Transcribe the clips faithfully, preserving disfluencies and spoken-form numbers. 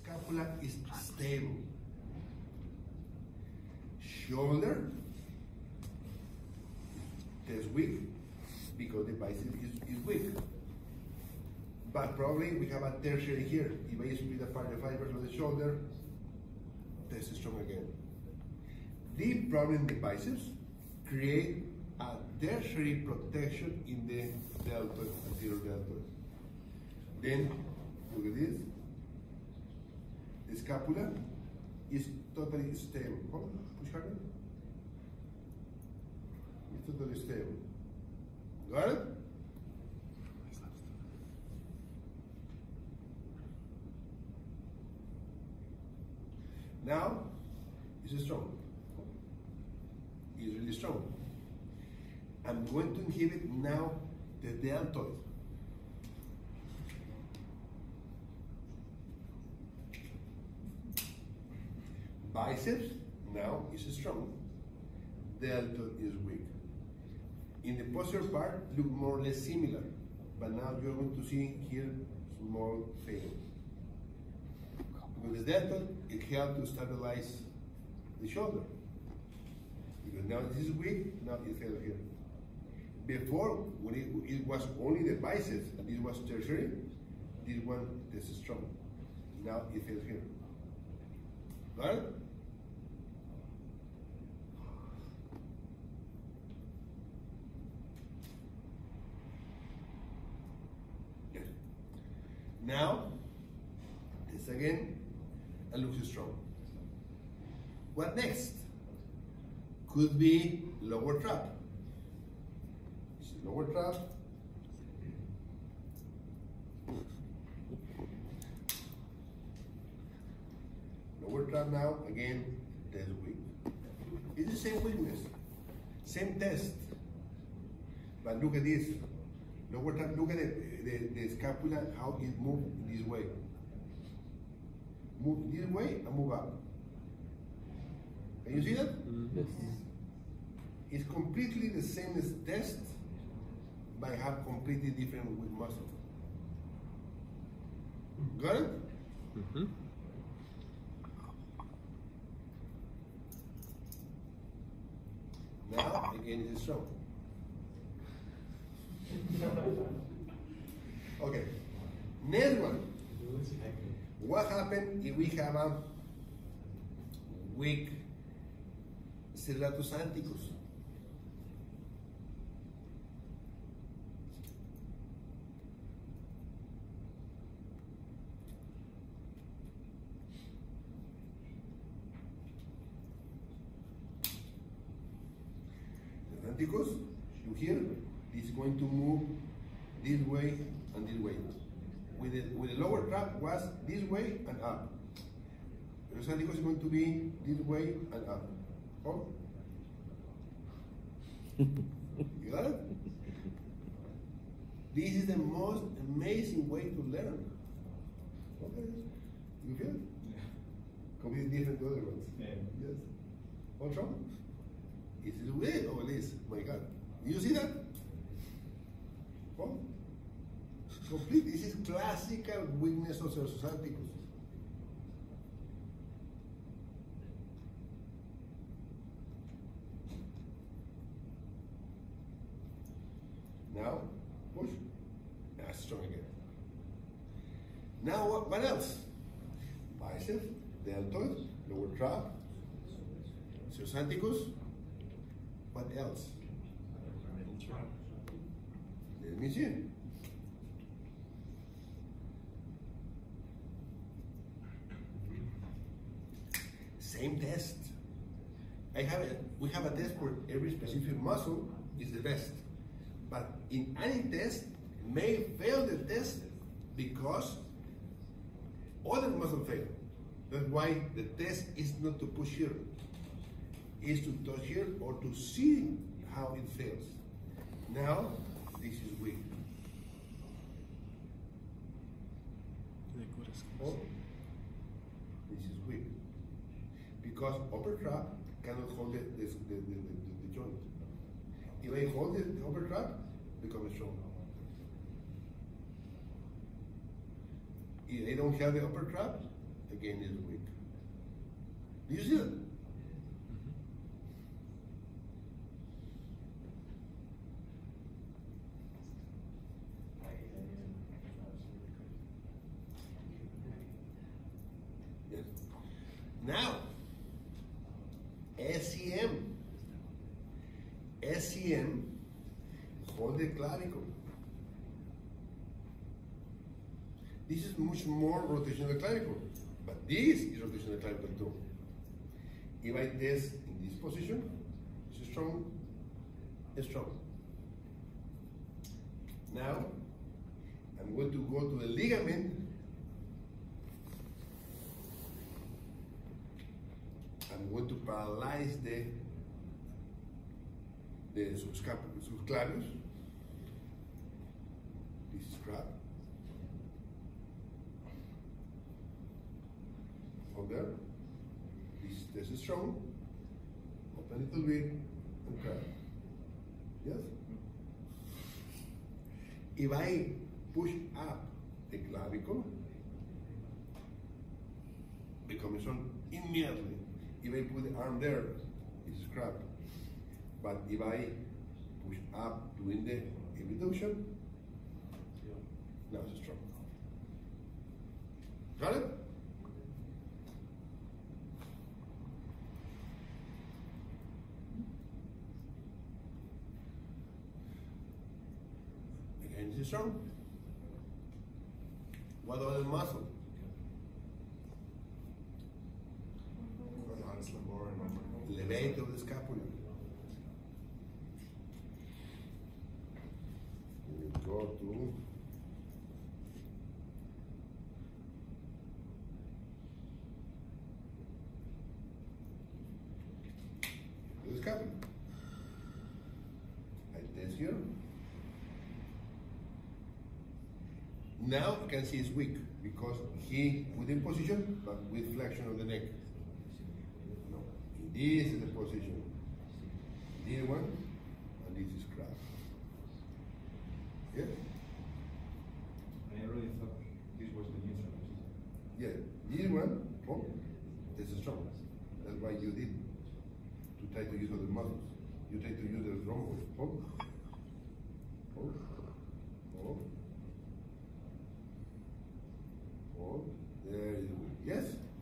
scapula is stable. Shoulder is weak because the bicep is, is weak. But probably we have a tertiary here. If I split apart the fibers of the shoulder, this is strong again. The problem in the biceps create a tertiary protection in the deltoid, anterior deltoid. Then, look at this. The scapula is totally stable. Hold on, push harder. It's totally stable. Got it? Now, it's strong. It's really strong. I'm going to inhibit now the deltoid. Biceps now is strong. Deltoid is weak. In the posterior part, look more or less similar, but now you're going to see here small fail. Because the deltoid, it helps to stabilize the shoulder. Because now this is weak, now it failed here. Before, when it, it was only the biceps, and this was tertiary, this one is strong. Now it fails here. Got it? Yes. Now, this again, and looks strong. What next? Could be lower trap. Lower trap. Lower trap now, again, test weak. It's the same weakness, same test. But look at this. Lower trap, look at the, the, the scapula, how it moves this way. Move this way and move up. Can you see that? Yes. It's completely the same as test, but have completely different with muscle. Got it? Mm-hmm. Now, again, it's strong. Okay, next one. What happens if we have a weak serratus anticus? Anticus, you hear, this is going to move this way and this way. With the, with the lower trap was this way and up. The anticus is going to be this way and up. Oh? You got it? This is the most amazing way to learn. Okay, you feel it? Yeah. Completely different to other ones. Yeah. Yes. What's wrong? Is it weird or this? My God. You see that? Well, complete. This is classical weakness of serratus anticus. Now, push. That's strong again. Now, what, what else? Bicep, deltoid, lower trap, serratus anticus. What else? Let me see. Same test. I have a, we have a test for every specific muscle is the best. But in any test, may fail the test because other muscle fail. That's why the test is not to push here. Is to touch here or to see how it fails. Now, this is weak. Oh, this is weak. Because upper trap cannot hold the, the, the, the, the, the joint. If I hold the, the upper trap, it becomes strong. If I don't have the upper trap, I again is weak. Do you see that? Yes. Now, S E M. S E M, hold the clavicle. This is much more rotation of the clavicle, but this is rotation of the clavicle too. If I test in this position, it's strong, it's strong. Now, I'm going to go to the ligament. I'm going to paralyze the the subclavius. This is crab. From there, this, this is strong. Open a little bit and crab. Yes? If I push up the clavicle, becomes strong immediately. If I put the arm there, it's crab. But if I push up doing the abduction, now it's strong. Got it? Again, it's strong. What other muscle? Levator of the scapula. We go to the scapula. I test here. Now you can see it's weak because he put in position but with flexion of the neck. No, this is the position. This one and this is crab. Yes? I already thought this was the neutral. Yeah, this one, oh, this is strong. That's why you did to try to use other muscles. You try to use the wrong one. Oh, oh, oh, oh. There is one. Yes.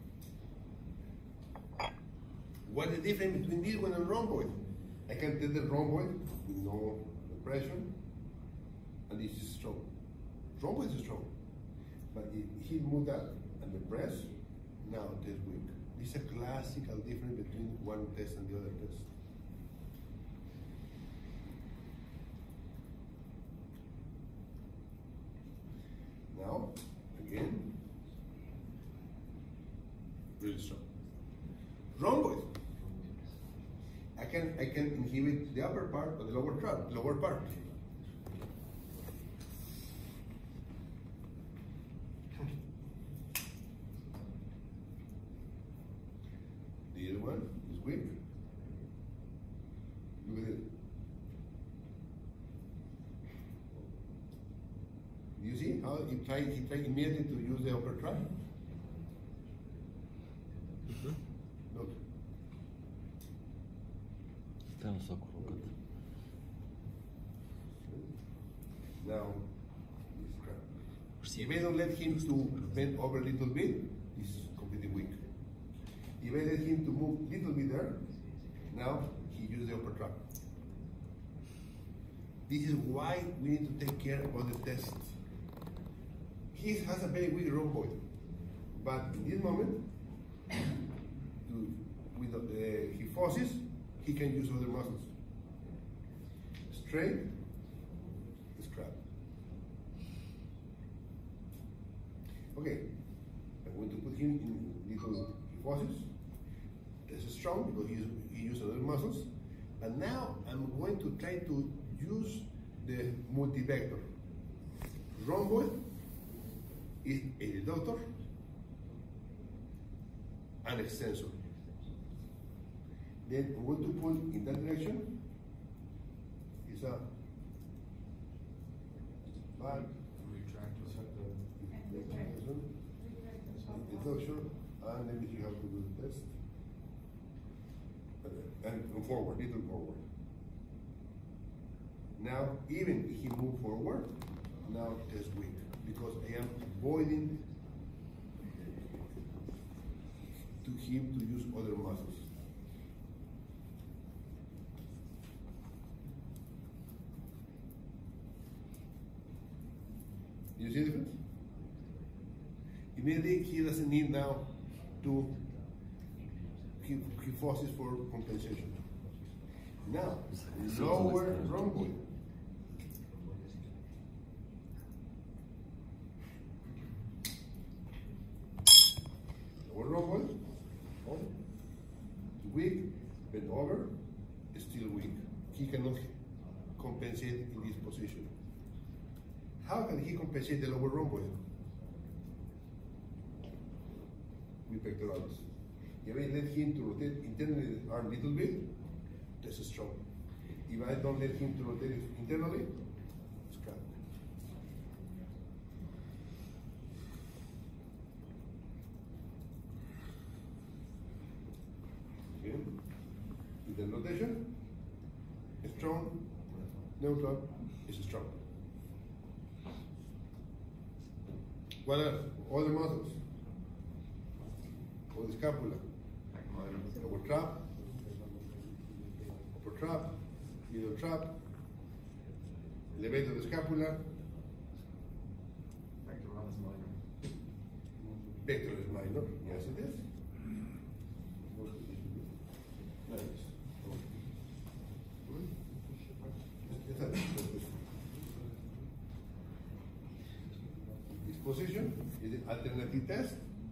What is the difference between this one and rhomboid? I can take the rhomboid with no depression, and this is strong. Rhomboid is strong, but if he moved up and the press, now it is weak. This is a classical difference between one test and the other test. Now, again, really strong. Rhomboid. I can I can inhibit the upper part or the lower part, lower part. The other one is weak. Look at it. You see how he tried he tried immediately to use the upper track? Mm-hmm. Look. Temos só colocado. Now, this crab. If I don't let him to bend over a little bit, he's completely weak. If I let him to move a little bit there, now he uses the upper trap. This is why we need to take care of the test. He has a very weak rhomboid, but in this moment, to, with the kyphosis, he can use other muscles. Straight, scrap. Okay, I'm going to put him in little kyphosis. This is strong because he's, he used other muscles. But now I'm going to try to use the multivector. Rhomboid is a reductor and extensor. Then I'm going to pull in that direction. It's a back, Retract to set the reduction, And let me see how to do the test. And forward, little forward. Now, even if he move forward, now test weak, because I am avoiding to him to use other muscles. You see the difference? Immediately, he doesn't need now to he, he forces for compensation. Now, lower rhomboid. Lower rhomboid, on, weak, bent over, still weak. He cannot compensate in this position. How can he compensate the lower rhomboid? With pectoralis. If I let him to rotate internally the arm a little bit, that's strong. If I don't let him to rotate it internally, it's cut. Okay. With the rotation, strong, neutral is strong. What else? All the muscles. All the scapula. Lower trap, upper trap, middle trap, elevate the scapula. Pectoralis minor. Pectoralis minor, yes it is. This position is the alternative test.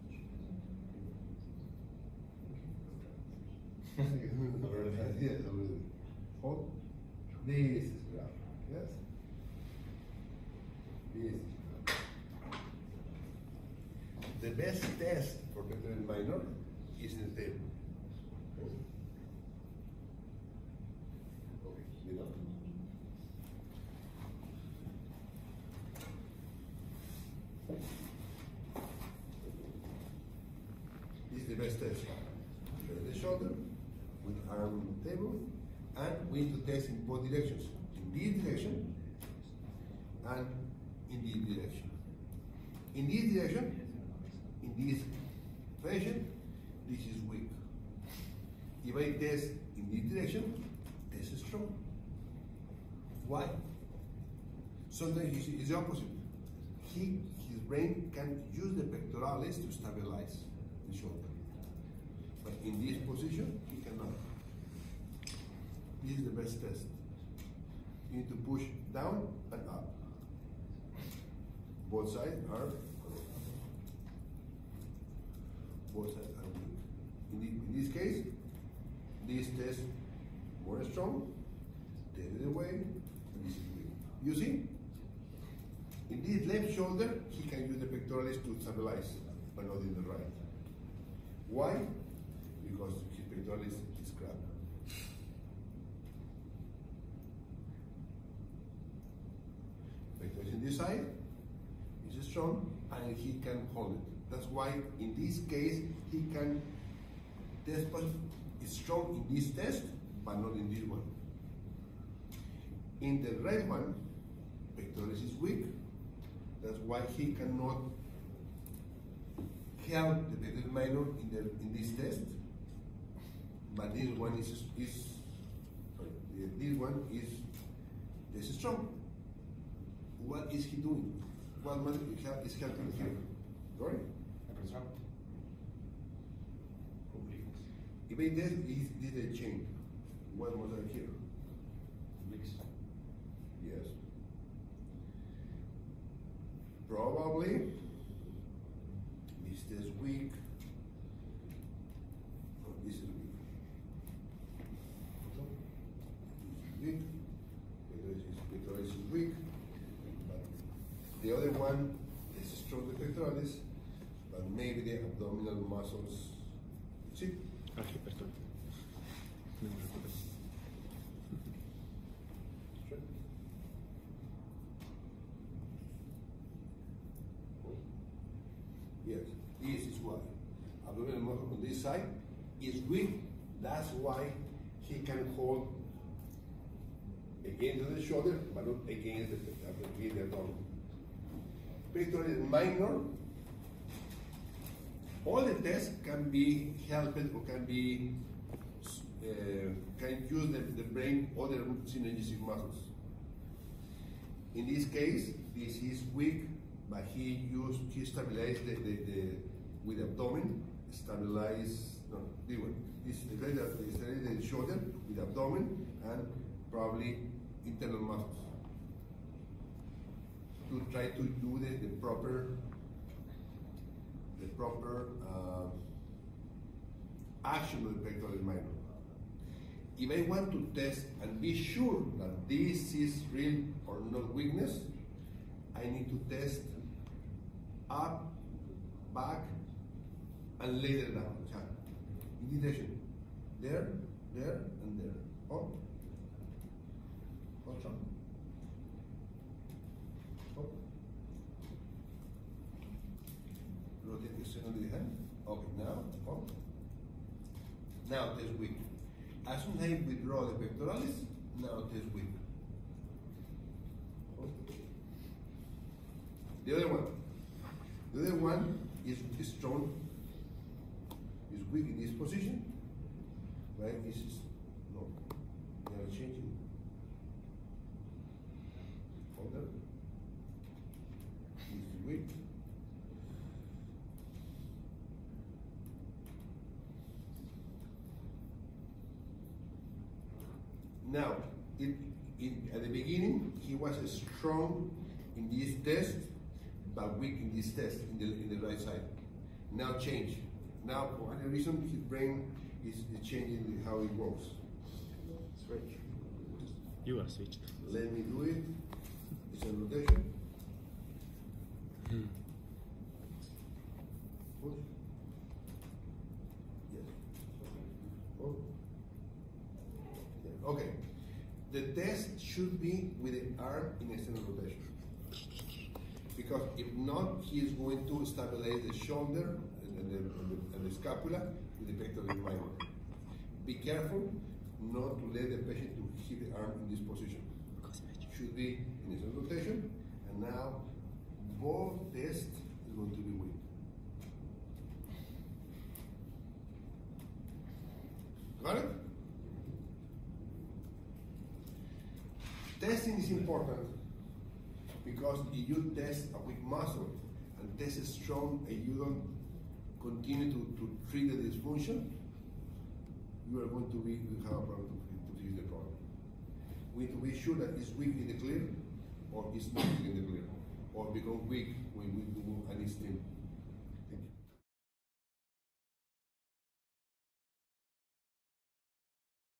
Yes, hold. This is grab. Yes. This is grab. The best test for pectoralis minor is in the table. Okay. Okay. You know. This is the best test. Turn the shoulder. With arm on the table, and we need to test in both directions, in this direction and in this direction. In this direction, in this fashion, this is weak. If I test in this direction, this is strong. Why? Sometimes it's the opposite. He, his brain can use the pectoralis to stabilize the shoulder. But in this position, he cannot. This is the best test. You need to push down and up. Both sides are correct. Both sides are weak. In, the, in this case, this test more strong, take it away, and this is weak. You see? In this left shoulder, he can use the pectoralis to stabilize, but not in the right. Why? Because his pectoralis is crap. Pectoralis in this side is strong and he can hold it. That's why in this case he can test is strong in this test, but not in this one. In the right one, pectoralis is weak. That's why he cannot help the pectoralis minor in the in this test. But this one is, is sorry, this one is, this is strong. What is he doing? What muscle is helping here? Sorry? If I test, is this a chain? What muscle here? Yes. Probably, this is weak. This is weak. Weak, pectoralis is weak, but the other one is strong, the pectoralis, but maybe the abdominal muscles. See? Aquí, perdón. No me preocupes. Yes, this is why abdominal muscle on this side is weak. That's why he can hold against the shoulder, but not against the, against the abdomen. Pectoralis minor, all the tests can be helped or can be uh, can use the, the brain other synergistic muscles. In this case, this is weak, but he used he stabilized the, the, the with the abdomen, stabilize no this one. This stabilize the shoulder with the abdomen and probably internal muscles to try to do the, the proper the proper uh, action of the pectoralis minor. If I want to test and be sure that this is real or not weakness, I need to test up, back, and later down. In this direction, there, there, and there. Up, up, up, up. Rotate the center of the hand. Okay, now, up. Now test weak. As soon as I withdraw the pectoralis, now test weak. The other one. The other one is, is strong, is weak in this position, right? This is, no, they are changing. Hold on. This is weak. Now, it, it, at the beginning, he was strong in this test, but weak in this test, in the, in the right side. Now change. Now, for any reason, his brain is, is changing how it works. Switch. You are switched. Let me do it. It's a rotation. Hmm. Push. Yes. Hold. Yeah. Okay. The test should be with the arm in external rotation. Because if not, he is going to stabilize the shoulder and the, and the, and the scapula with the pectoralis minor. Be careful not to let the patient to hit the arm in this position. Should be in external rotation, and now both test is going to be weak. Got it? Testing is important because if you test a weak muscle and test is strong and you don't continue to, to treat the dysfunction, you are going to be you have a problem to, to fix the problem. We need to be sure that it's weak in the clear or it's not weak in the clear or become weak when we do an stim.